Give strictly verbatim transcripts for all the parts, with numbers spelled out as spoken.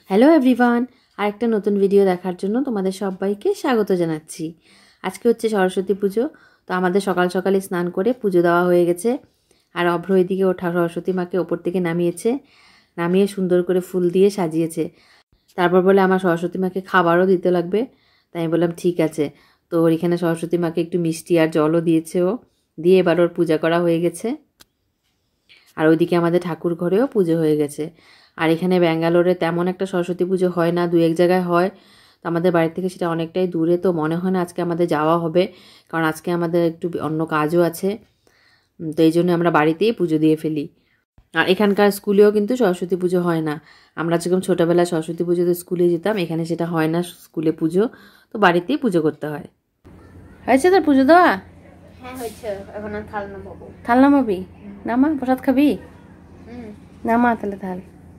Hello everyone, আরেকটা নতুন video দেখার জন্য তোমাদের সবাইকে স্বাগত জানাচ্ছি। আজকে হচ্ছে সরস্বতী পুজো, তো আমাদের সকাল সকালে স্নান করে পুজো দেওয়া হয়ে গেছে। আর অভ্র এদিকে ওঠা সরস্বতী মাকে ওপর থেকে নামিয়েছে, নামিয়ে সুন্দর করে ফুল দিয়ে সাজিয়েছে। তারপর বলে আমার সরস্বতী মাকে খাবারও দিতে লাগবে, তাই আমি বললাম ঠিক আছে। তো ওর এখানে সরস্বতী মাকে একটু মিষ্টি আর জলও দিয়েছে, ও দিয়ে এবার ওর পূজা করা হয়ে গেছে। আর ওইদিকে আমাদের ঠাকুর ঘরেও পুজো হয়ে গেছে। আর এখানে ব্যাঙ্গালোরে তেমন একটা সরস্বতী পুজো হয় না, দু এক জায়গায় হয়। তো আমাদের বাড়ি থেকে সেটা অনেকটাই দূরে, তো মনে হয় না আজকে আমাদের যাওয়া হবে, কারণ আজকে আমাদের একটু অন্য কাজও আছে। তো এই জন্য আমরা বাড়িতেই পুজো দিয়ে ফেলি। আর এখানকার স্কুলেও কিন্তু সরস্বতী পুজো হয় না। আমরা যেরকম ছোটোবেলায় সরস্বতী পুজোতে স্কুলে যেতাম, এখানে সেটা হয় না স্কুলে পুজো, তো বাড়িতেই পুজো করতে হয়। হয়েছে তোর পুজো দেওয়া? হ্যাঁ হয়েছে, এখন আর থাল নামাবো। থাল নামাবি? নামা, প্রসাদ খাবি? নামা তাহলে থাল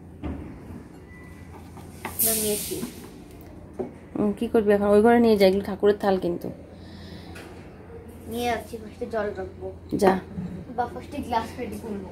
নামিয়েছি। কি করবি এখন? ওই ঘরে নিয়ে যাই, এগুলো ঠাকুরের থাল কিন্তু। নিয়ে যাচ্ছি, ফার্স্টে জল রাখবো। যা, বা ফার্স্টে গ্লাস রেডি করবো।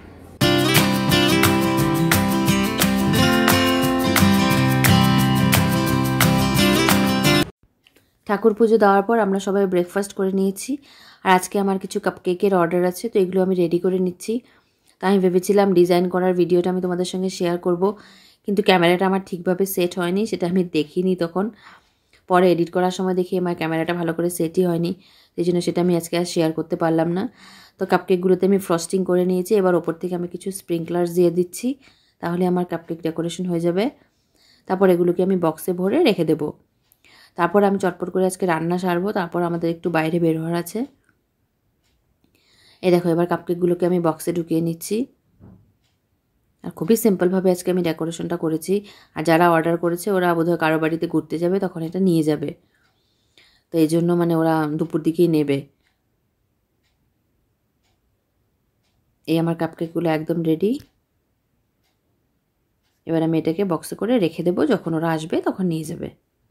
ঠাকুর পুজো দেওয়ার পর আমরা সবাই ব্রেকফাস্ট করে নিয়েছি। আর আজকে আমার কিছু কাপকেকের অর্ডার আছে, তো এগুলো আমি রেডি করে নিচ্ছি। তাই আমি ভেবেছিলাম ডিজাইন করার ভিডিওটা আমি তোমাদের সঙ্গে শেয়ার করব, কিন্তু ক্যামেরাটা আমার ঠিকভাবে সেট হয়নি, সেটা আমি দেখিনি তখন। পরে এডিট করার সময় দেখি আমার ক্যামেরাটা ভালো করে সেটই হয়নি, এই জন্য সেটা আমি আজকে আর শেয়ার করতে পারলাম না। তো কাপকেকগুলোতে আমি ফ্রস্টিং করে নিয়েছি, এবার ওপর থেকে আমি কিছু স্প্রিংকলার্স দিয়ে দিচ্ছি, তাহলে আমার কাপকেক ডেকোরেশন হয়ে যাবে। তারপর এগুলোকে আমি বক্সে ভরে রেখে দেবো। তারপর আমি চটপট করে আজকে রান্না সারবো, তারপর আমাদের একটু বাইরে বের হওয়ার আছে। এই দেখো, এবার কাপকেকগুলোকে আমি বক্সে ঢুকিয়ে নিচ্ছি। আর খুবই সিম্পলভাবে আজকে আমি ডেকোরেশনটা করেছি। আর যারা অর্ডার করেছে ওরা বোধহয় কারো বাড়িতে ঘুরতে যাবে, তখন এটা নিয়ে যাবে, তো এই জন্য মানে ওরা দুপুর দিকেই নেবে। এই আমার কাপকেকগুলো একদম রেডি। এবার আমি এটাকে বক্সে করে রেখে দেবো, যখন ওরা আসবে তখন নিয়ে যাবে।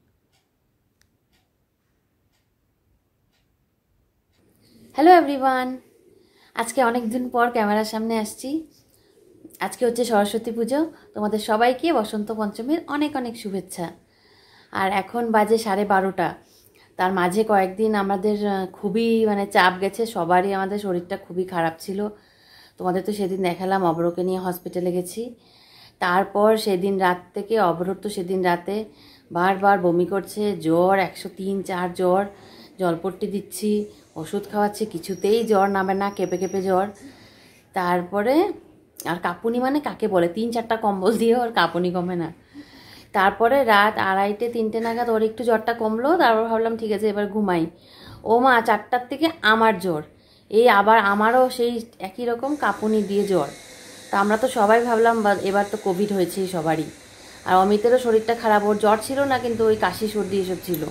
হ্যালো এভরিওয়ান, আজকে অনেক দিন পর ক্যামেরার সামনে আসছি। আজকে হচ্ছে সরস্বতী পুজো, তোমাদের সবাইকে বসন্ত পঞ্চমীর অনেক অনেক শুভেচ্ছা। আর এখন বাজে সাড়ে বারোটা। তার মাঝে কয়েকদিন আমাদের খুবই মানে চাপ গেছে, সবারই আমাদের শরীরটা খুবই খারাপ ছিল। তোমাদের তো সেদিন দেখালাম, অবরকে নিয়ে হসপিটালে গেছি। তারপর সেদিন রাত থেকে অবরোধ, তো সেদিন রাতে বারবার বমি করছে, জ্বর একশো তিন চার জ্বর, জলপট্টি দিচ্ছি, ওষুধ খাওয়াচ্ছি, কিছুতেই জ্বর নামে না, কেঁপে কেঁপে জ্বর। তারপরে আর কাঁপুনি মানে কাকে বলে, তিন চারটা কম্বল দিয়ে ওর কাঁপুনি কমে না। তারপরে রাত আড়াইটে তিনটে নাগাদ ওর একটু জ্বরটা কমলো, তারপর ভাবলাম ঠিক আছে এবার ঘুমাই। ও মা, চারটার থেকে আমার জ্বর, এই আবার আমারও সেই একই রকম কাঁপুনি দিয়ে জ্বর। তা আমরা তো সবাই ভাবলাম এবার তো কোভিড হয়েছে সবারই। আর অমিতেরও শরীরটা খারাপ, ওর জ্বর ছিল না কিন্তু ওই কাশি সর্দি এসব ছিল।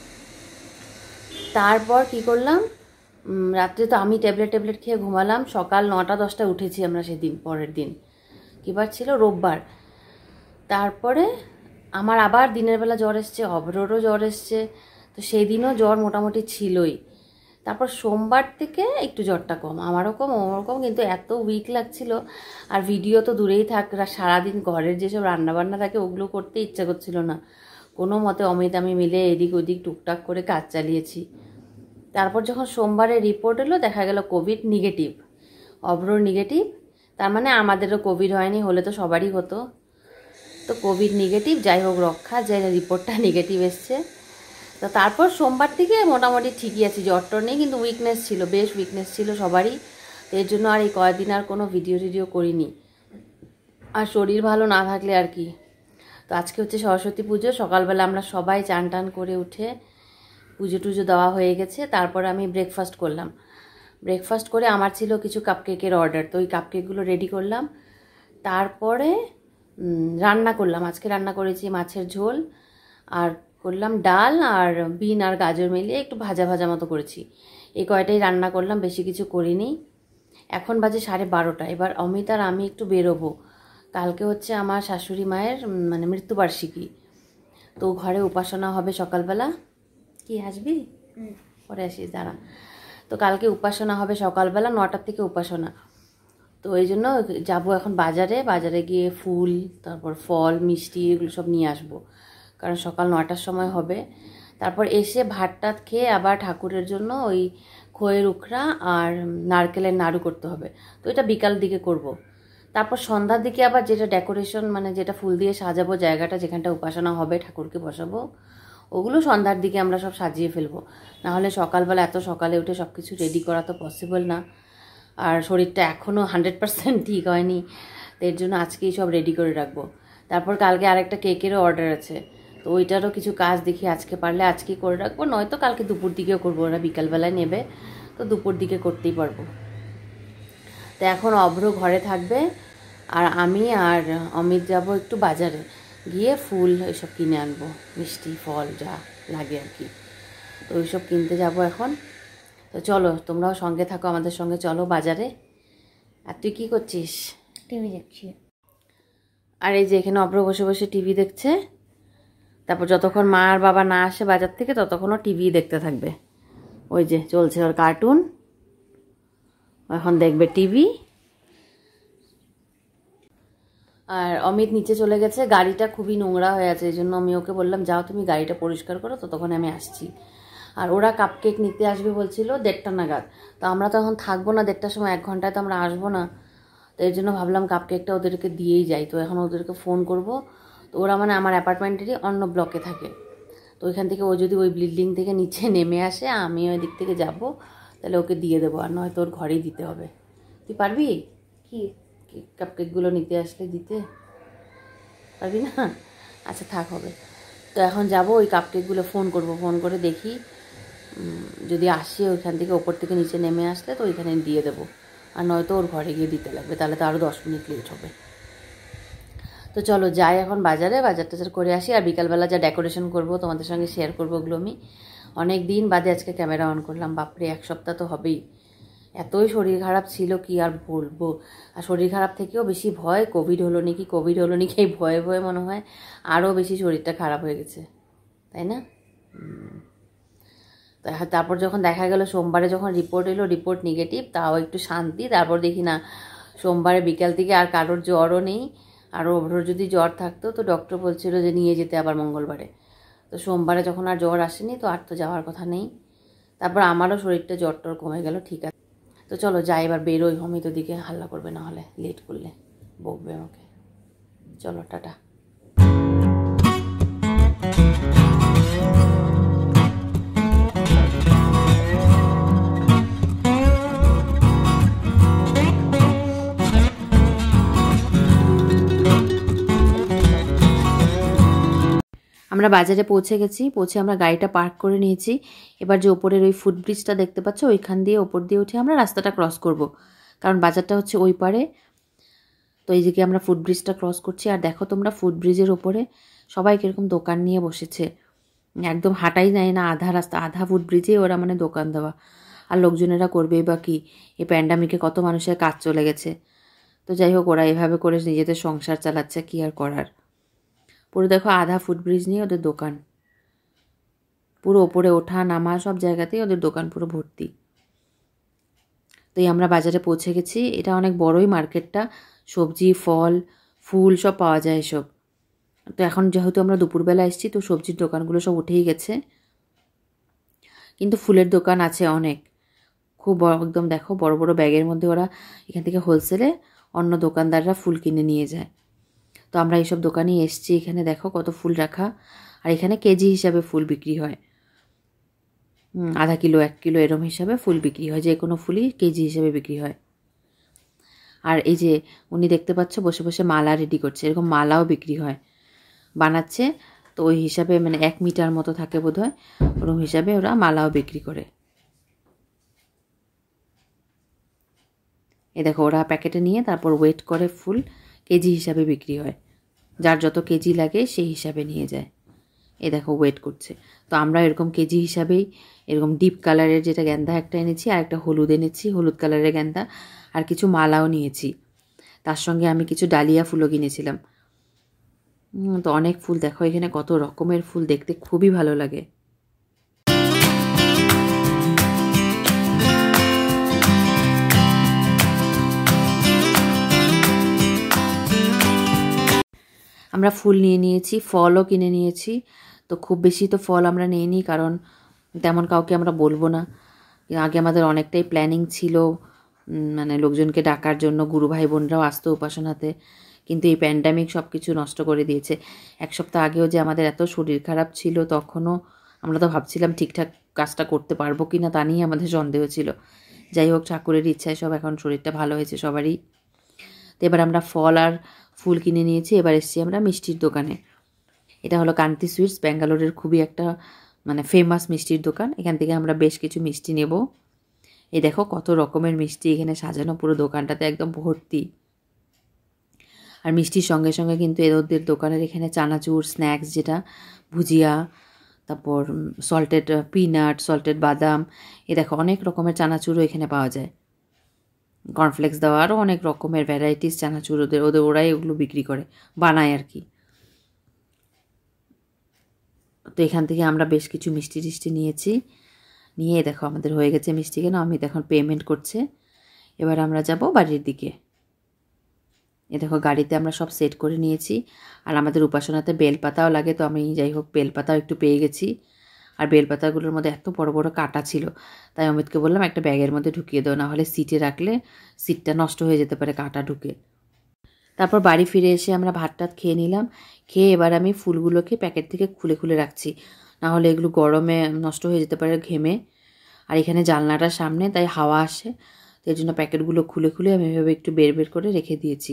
তারপর কি করলাম, রাত্রে তো আমি ট্যাবলেট ট্যাবলেট খেয়ে ঘুমালাম। সকাল নটা দশটায় উঠেছি আমরা সেদিন, পরের দিন কিবার ছিল, রোববার। তারপরে আমার আবার দিনের বেলা জ্বর এসছে, অবরোরও জ্বর এসছে, তো সেই দিনও জ্বর মোটামুটি ছিলই। তারপর সোমবার থেকে একটু জ্বরটা কম, আমারও কম ওরও কম, কিন্তু এত উইক লাগছিল। আর ভিডিও তো দূরেই থাক, সারাদিন ঘরের যেসব রান্নাবান্না থাকে ওগুলো করতে ইচ্ছা করছিল না। কোনো মতে অমিত আমি মিলে এদিক ওদিক টুকটাক করে কাজ চালিয়েছি। তারপর যখন সোমবারে রিপোর্ট এলো, দেখা গেল কোভিড নেগেটিভ, অব্রোর নেগেটিভ। তার মানে আমাদেরও কোভিড হয়নি, হলে তো সবারই হতো। তো কোভিড নেগেটিভ, যাই হোক রক্ষা, যে রিপোর্টটা নেগেটিভ এসছে। তো তারপর সোমবার থেকে মোটামুটি ঠিকই আছি, জ্বরটর নেই, কিন্তু উইকনেস ছিল, বেশ উইকনেস ছিল সবারই। তো এর জন্য আর এই কয়েকদিন আর কোনো ভিডিও টিডিও করিনি, আর শরীর ভালো না থাকলে আর কি। তো আজকে হচ্ছে সরস্বতী পুজো, সকালবেলা আমরা সবাই চান টান করে উঠে পুজো টুজো দেওয়া হয়ে গেছে। তারপর আমি ব্রেকফাস্ট করলাম। ব্রেকফাস্ট করে আমার ছিল কিছু কাপকেকের অর্ডার, তো ওই কাপকেকগুলো রেডি করলাম। তারপরে রান্না করলাম, আজকে রান্না করেছি মাছের ঝোল, আর করলাম ডাল, আর বিন আর গাজর মিলিয়ে একটু ভাজা ভাজা মতো করেছি। এই কয়টাই রান্না করলাম, বেশি কিছু করিনি। এখন বাজে সাড়ে বারোটা। এবার অমিত আর আমি একটু বেরোবো, কালকে হচ্ছে আমার শাশুড়ি মায়ের মানে মৃত্যুবার্ষিকী, তো ঘরে উপাসনা হবে সকালবেলা। কি আসবি? পরে আসিস, দাঁড়া। তো কালকে উপাসনা হবে সকালবেলা, নটার থেকে উপাসনা। তো তো এই জন্য যাবো এখন বাজারে, বাজারে গিয়ে ফুল, তারপর ফল, মিষ্টি এগুলো সব নিয়ে আসবো, কারণ সকাল নটার সময় হবে। তারপর এসে ভাত টাত খেয়ে আবার ঠাকুরের জন্য ওই খইয়ের উখড়া আর নারকেলের নাড়ু করতে হবে, তো এটা বিকাল দিকে করব। তারপর সন্ধ্যার দিকে আবার যেটা ডেকোরেশন, মানে যেটা ফুল দিয়ে সাজাবো জায়গাটা, যেখানটা উপাসনা হবে, ঠাকুরকে বসাবো, ওগুলো সন্ধ্যার দিকে আমরা সব সাজিয়ে ফেলবো। নাহলে সকালবেলা এত সকালে উঠে সব কিছু রেডি করা তো পসিবল না, আর শরীরটা এখনও হান্ড্রেড পার্সেন্ট ঠিক হয়নি, তো এর জন্য আজকেই সব রেডি করে রাখবো। তারপর কালকে আরেকটা কেকেরও অর্ডার আছে, তো ওইটারও কিছু কাজ দেখি আজকে পারলে আজকেই করে রাখবো, নয়তো কালকে দুপুর দিকেও করবো, ওরা বিকালবেলায় নেবে তো দুপুর দিকে করতেই পারবো। তো এখন অভ্র ঘরে থাকবে, আর আমি আর অমিত যাব একটু বাজারে, গিয়ে ফুল এইসব কিনে আনবো, মিষ্টি ফল যা লাগে আর কি, তো ওইসব কিনতে যাব এখন। তো চলো তোমরাও সঙ্গে থাকো, আমাদের সঙ্গে চলো বাজারে। আর তুই কী করছিস? টিভি দেখছি। আর এই যে এখানে অভ্র বসে বসে টিভি দেখছে, তারপর যতক্ষণ মা আর বাবা না আসে বাজার থেকে ততক্ষণও টিভি দেখতে থাকবে। ওই যে চলছে ওর কার্টুন, এখন দেখবে টিভি। আর অমিত নিচে চলে গেছে, গাড়িটা খুবই নোংরা হয়ে আছে, এই জন্য আমি ওকে বললাম যাও তুমি গাড়িটা পরিষ্কার করো, ততক্ষণ আমি আসছি। আর ওরা কাপকেক নিতে আসবে বলছিল দেড়টা নাগাদ, তো আমরা তো এখন থাকবো না দেড়টার সময়, এক ঘন্টায় তো আমরা আসবো না, তো এর জন্য ভাবলাম কাপকেকটা ওদেরকে দিয়েই যাই। তো এখন ওদেরকে ফোন করব, তো ওরা মানে আমার অ্যাপার্টমেন্টেরই অন্য ব্লকে থাকে, তো ওইখান থেকে ও যদি ওই বিল্ডিং থেকে নিচে নেমে আসে, আমি ওই দিক থেকে যাব, তাহলে ওকে দিয়ে দেবো, আর নয়তো ওর ঘরেই দিতে হবে। তুই পারবি কি কাপকেকগুলো নিতে আসলে দিতে পারবি না? আচ্ছা থাক হবে। তো এখন যাব ওই কাপকেকগুলো ফোন করব, ফোন করে দেখি যদি আসে ওইখান থেকে, ওপর থেকে নিচে নেমে আসলে তো ওইখানে দিয়ে দেবো, আর নয়তো ওর ঘরে গিয়ে দিতে লাগবে, তাহলে তো আরও দশ মিনিট লেট হবে। তো চলো যাই এখন বাজারে, বাজার টাজার করে আসি, আর বিকালবেলা যা ডেকোরেশন করব তোমাদের সঙ্গে শেয়ার করবো ওগুলো। আমি অনেক দিন বাদে আজকে ক্যামেরা অন করলাম, বাপরে এক সপ্তাহ তো হবেই, এতই শরীর খারাপ ছিল কি আর বলবো। আর শরীর খারাপ থেকেও বেশি ভয় কোভিড হলো নাকি, কোভিড হলো নাকি এই ভয়ে ভয়ে মনে হয় আরও বেশি শরীরটা খারাপ হয়ে গেছে, তাই না? তারপর যখন দেখা গেল সোমবারে যখন রিপোর্ট এলো, রিপোর্ট নেগেটিভ, তাও একটু শান্তি। তারপর দেখি না সোমবারে বিকাল থেকে আর কারোর জ্বরও নেই, আর ওর যদি জ্বর থাকতো তো ডক্টর বলছিল যে নিয়ে যেতে আবার মঙ্গলবারে। তো সোমবারে যখন আর জ্বর আসেনি তো আর তো যাওয়ার কথা নেই। তারপর আমারও শরীরটা জ্বর টর কমে গেল, ঠিক আছে। তো চলো যাই এবার, বেরোই, অমিত ওদিকে হাল্লা করবে, না হলে লেট করলে বকবে আমাকে। চলো টাটা। আমরা বাজারে পৌঁছে গেছি, পৌঁছে আমরা গাড়িটা পার্ক করে নিয়েছি। এবার যে ওপরের ওই ফুটব্রিজটা দেখতে পাচ্ছ, ওইখান দিয়ে ওপর দিয়ে উঠে আমরা রাস্তাটা ক্রস করব, কারণ বাজারটা হচ্ছে ওই পারে। তো এই দিকে আমরা ফুটব্রিজটা ক্রস করছি, আর দেখো তোমরা ফুটব্রিজের ওপরে সবাই কীরকম দোকান নিয়ে বসেছে, একদম হাঁটাই যায় না, আধা রাস্তা আধা ফুটব্রিজে ওরা মানে দোকান দেওয়া। আর লোকজনেরা করবেই বা কি, এই প্যান্ডামিকে কত মানুষের কাজ চলে গেছে। তো যাই হোক, ওরা এভাবে করে নিজেদের সংসার চালাচ্ছে, কি আর করার। পুরো দেখো আধা ফুটব্রিজ নিয়ে ওদের দোকান, পুরো ওপরে ওঠা নামা সব জায়গাতেই ওদের দোকান পুরো ভর্তি। তো এই আমরা বাজারে পৌঁছে গেছি, এটা অনেক বড়ই মার্কেটটা, সবজি ফল ফুল সব পাওয়া যায় এসব। তো এখন যেহেতু আমরা দুপুরবেলা এসেছি, তো সবজির দোকানগুলো সব উঠেই গেছে, কিন্তু ফুলের দোকান আছে অনেক, খুব বড়, একদম দেখো বড় বড় ব্যাগের মধ্যে ওরা এখান থেকে হোলসেলে অন্য দোকানদাররা ফুল কিনে নিয়ে যায়। তো আমরা এইসব দোকানেই এসছি, এখানে দেখো কত ফুল রাখা, আর এখানে কেজি হিসাবে ফুল বিক্রি হয়, আধা কিলো এক কিলো এরম হিসাবে ফুল বিক্রি হয়, যে কোনো ফুলই কেজি হিসাবে বিক্রি হয়। আর এই যে উনি দেখতে পাচ্ছ বসে বসে মালা রেডি করছে, এরকম মালাও বিক্রি হয়, বানাচ্ছে। তো ওই হিসাবে মানে এক মিটার মতো থাকে বোধ হয়, ওরকম হিসাবে ওরা মালাও বিক্রি করে। এ দেখো ওরা প্যাকেটে নিয়ে তারপর ওয়েট করে, ফুল কেজি হিসাবে বিক্রি হয়, যার যত কেজি লাগে সেই হিসাবে নিয়ে যায়। এ দেখো ওয়েট করছে। তো আমরা এরকম কেজি হিসাবেই এরকম ডিপ কালারের যেটা গেন্দা একটা এনেছি, আর একটা হলুদ এনেছি, হলুদ কালারের গেন্দা, আর কিছু মালাও নিয়েছি, তার সঙ্গে আমি কিছু ডালিয়া ফুলও কিনেছিলাম। তো অনেক ফুল, দেখো এখানে কত রকমের ফুল, দেখতে খুবই ভালো লাগে। আমরা ফুল নিয়ে নিয়েছি, ফলও কিনে নিয়েছি। তো খুব বেশি তো ফল আমরা নিইনি, কারণ তেমন কাউকে আমরা বলবো না। আগে আমাদের অনেকটাই প্ল্যানিং ছিল, মানে লোকজনকে ডাকার জন্য, গুরু ভাই বোনরাও আসতো উপাসনাতে, কিন্তু এই প্যান্ডামিক সব কিছু নষ্ট করে দিয়েছে। এক সপ্তাহ আগেও যে আমাদের এত শরীর খারাপ ছিল, তখনও আমরা তো ভাবছিলাম ঠিকঠাক কাজটা করতে পারবো কি না, তা নিয়ে আমাদের সন্দেহ ছিল। যাই হোক, ঠাকুরের ইচ্ছায় সব এখন শরীরটা ভালো হয়েছে সবারই। তো এবার আমরা ফল আর ফুল কিনে নিয়েছি। এবার এসেছি আমরা মিষ্টির দোকানে। এটা হলো কান্তি সুইটস, ব্যাঙ্গালোরের খুবই একটা মানে ফেমাস মিষ্টির দোকান। এখান থেকে আমরা বেশ কিছু মিষ্টি নেব। এই দেখো কত রকমের মিষ্টি এখানে সাজানো, পুরো দোকানটাতে একদম ভর্তি। আর মিষ্টির সঙ্গে সঙ্গে কিন্তু এদের দোকানের এখানে চানাচুর, স্ন্যাক্স যেটা ভুজিয়া, তারপর সল্টেড পিনাট, সল্টেড বাদাম, এ দেখো অনেক রকমের চানাচুরও এখানে পাওয়া যায়। কর্নফ্লেক্স দেওয়া আরও অনেক রকমের ভ্যারাইটিস চানাচুর ওদের ওদের ওরাই ওগুলো বিক্রি করে, বানায় আর কি। তো এখান থেকে আমরা বেশ কিছু মিষ্টি টিষ্টি নিয়েছি। নিয়ে দেখো আমাদের হয়ে গেছে মিষ্টি কেন, আমি এখন পেমেন্ট করছে। এবার আমরা যাব বাড়ির দিকে। এ দেখো গাড়িতে আমরা সব সেট করে নিয়েছি। আর আমাদের উপাসনাতে বেলপাতাও লাগে, তো আমি যাই হোক বেলপাতাও একটু পেয়ে গেছি। আর বেলপাতাগুলোর মধ্যে এত বড় বড় কাঁটা ছিল, তাই অমিতকে বললাম একটা ব্যাগের মধ্যে ঢুকিয়ে দাও, না হলে সিটে রাখলে সিটটা নষ্ট হয়ে যেতে পারে কাঁটা ঢুকে। তারপর বাড়ি ফিরে এসে আমরা ভাত টাত খেয়ে নিলাম। খেয়ে এবার আমি ফুলগুলোকে প্যাকেট থেকে খুলে খুলে রাখছি, না হলে এগুলো গরমে নষ্ট হয়ে যেতে পারে ঘেমে। আর এখানে জানলাটার সামনে, তাই হাওয়া আসে, তো এই জন্য প্যাকেটগুলো খুলে খুলে আমি এভাবে একটু বের বের করে রেখে দিয়েছি।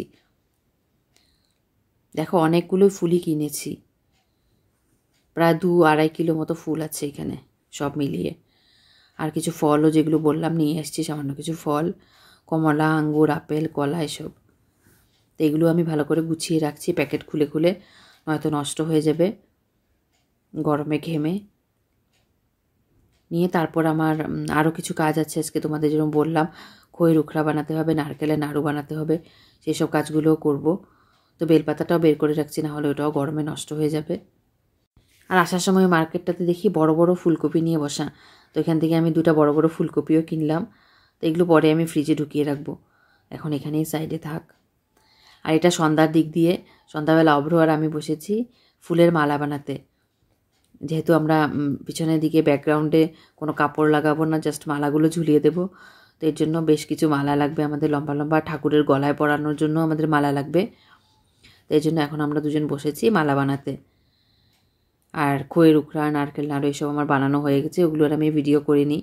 দেখো অনেকগুলোই ফুলই কিনেছি, প্রায় দু আড়াই কিলো মতো ফুল আছে এখানে সব মিলিয়ে। আর কিছু ফলও যেগুলো বললাম নিয়ে এসেছি, সামান্য কিছু ফল, কমলা, আঙ্গুর, আপেল, কলা, এসব। তো এগুলো আমি ভালো করে গুছিয়ে রাখছি প্যাকেট খুলে খুলে, নয়তো নষ্ট হয়ে যাবে গরমে ঘেমে। নিয়ে তারপর আমার আরও কিছু কাজ আছে আজকে, তোমাদের যেরকম বললাম খইয়ের উখড়া বানাতে হবে, নারকেলের নাড়ু বানাতে হবে, সেই সব কাজগুলোও করব। তো বেলপাতাটাও বের করে রাখছি, না হলে ওটাও গরমে নষ্ট হয়ে যাবে। আর আসার সময় মার্কেটটাতে দেখি বড় বড় ফুলকপি নিয়ে বসা, তো এখান থেকে আমি দুটো বড় বড় ফুলকপিও কিনলাম। তো এগুলো পরে আমি ফ্রিজে ঢুকিয়ে রাখবো, এখন এখানেই সাইডে থাক। আর এটা সন্ধ্যার দিক দিয়ে, সন্ধ্যাবেলা অভ্র আর আমি বসেছি ফুলের মালা বানাতে। যেহেতু আমরা পিছনের দিকে ব্যাকগ্রাউন্ডে কোনো কাপড় লাগাবো না, জাস্ট মালাগুলো ঝুলিয়ে দেবো, তো এর জন্য বেশ কিছু মালা লাগবে আমাদের, লম্বা লম্বা ঠাকুরের গলায় পরানোর জন্য আমাদের মালা লাগবে। তো এই জন্য এখন আমরা দুজন বসেছি মালা বানাতে। আর খইয়ের উখড়া, নারকেল নাড়ু এসব আমার বানানো হয়ে গেছে, ওগুলোর আমি ভিডিও করিনি।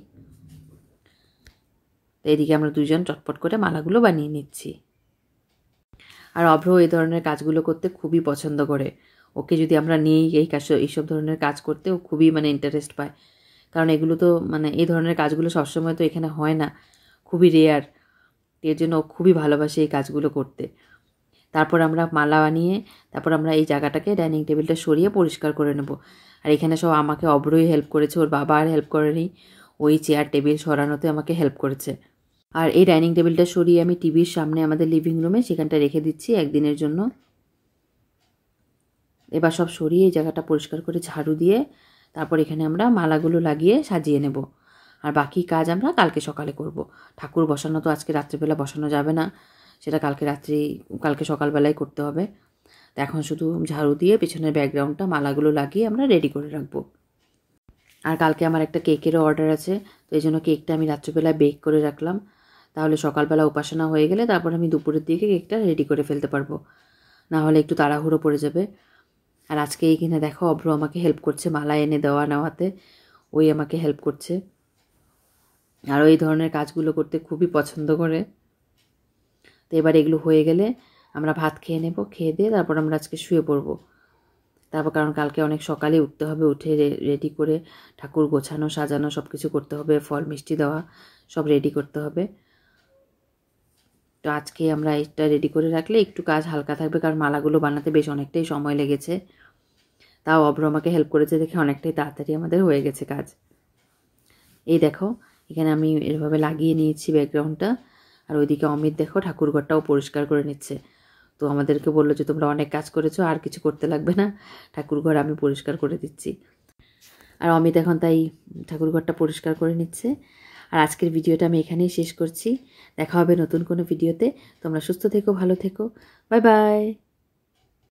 তো এদিকে আমরা দুজন চটপট করে মালাগুলো বানিয়ে নিচ্ছি। আর অভ্র এই ধরনের কাজগুলো করতে খুবই পছন্দ করে। ওকে যদি আমরা নিই এই কাজ, এইসব ধরনের কাজ করতে, ও খুবই মানে ইন্টারেস্ট পায়, কারণ এগুলো তো মানে এই ধরনের কাজগুলো সবসময় তো এখানে হয় না, খুবই রেয়ার। এর জন্য ও খুবই ভালোবাসে এই কাজগুলো করতে। তারপর আমরা মালা বানিয়ে তারপর আমরা এই জায়গাটাকে ডাইনিং টেবিলটা সরিয়ে পরিষ্কার করে নেব। আর এখানে সব আমাকে অভ্রই হেল্প করেছে, ওর বাবা আর হেল্প করেনি, ওই চেয়ার টেবিল সরানোতে আমাকে হেল্প করেছে। আর এই ডাইনিং টেবিলটা সরিয়ে আমি টিভির সামনে আমাদের লিভিং রুমে সেখানটা রেখে দিচ্ছি একদিনের জন্য। এবার সব সরিয়ে এই জায়গাটা পরিষ্কার করে ঝাড়ু দিয়ে তারপর এখানে আমরা মালাগুলো লাগিয়ে সাজিয়ে নেব। আর বাকি কাজ আমরা কালকে সকালে করব। ঠাকুর বসানো তো আজকে রাত্রিবেলা বসানো যাবে না, সেটা কালকে রাত্রি কালকে সকালবেলায় করতে হবে। তো এখন শুধু ঝাড়ু দিয়ে পেছনের ব্যাকগ্রাউন্ডটা মালাগুলো লাগিয়ে আমরা রেডি করে রাখবো। আর কালকে আমার একটা কেকেরও অর্ডার আছে, তো এই জন্য কেকটা আমি রাত্রিবেলা বেক করে রাখলাম, তাহলে সকালবেলা উপাসনা হয়ে গেলে তারপর আমি দুপুরের দিকে কেকটা রেডি করে ফেলতে পারবো, না হলে একটু তাড়াহুড়ো পড়ে যাবে। আর আজকে এইখানে দেখো অভ্র আমাকে হেল্প করছে মালা এনে দেওয়া নেওয়াতে, ওই আমাকে হেল্প করছে। আর ওই ধরনের কাজগুলো করতে খুবই পছন্দ করে। তো এবার এগুলো হয়ে গেলে আমরা ভাত খেয়ে নেব, খেয়ে দিয়ে তারপর আমরা আজকে শুয়ে পড়বো। তারপর কারণ কালকে অনেক সকালে উঠতে হবে, উঠে রেডি করে ঠাকুর গোছানো সাজানো সব কিছু করতে হবে, ফল মিষ্টি দেওয়া সব রেডি করতে হবে। তো আজকে আমরা এটা রেডি করে রাখলে একটু কাজ হালকা থাকবে, কারণ মালাগুলো বানাতে বেশ অনেকটাই সময় লেগেছে। তাও অভ্র আমাকে হেল্প করেছে দেখে অনেকটাই তাড়াতাড়ি আমাদের হয়ে গেছে কাজ। এই দেখো এখানে আমি এভাবে লাগিয়ে নিয়েছি ব্যাকগ্রাউন্ডটা। আর ওইদিকে অমিত দেখো ঠাকুরঘরটাও পরিষ্কার করে নিচ্ছে। তো আমাদেরকে বললো যে তোমরা অনেক কাজ করেছো, আর কিছু করতে লাগবে না, ঠাকুরঘর আমি পরিষ্কার করে দিচ্ছি। আর অমিত এখন তাই ঠাকুরঘরটা পরিষ্কার করে নিচ্ছে। আর আজকের ভিডিওটা আমি এখানেই শেষ করছি। দেখা হবে নতুন কোনো ভিডিওতে। তোমরা সুস্থ থেকো, ভালো থেকো, বাই বাই।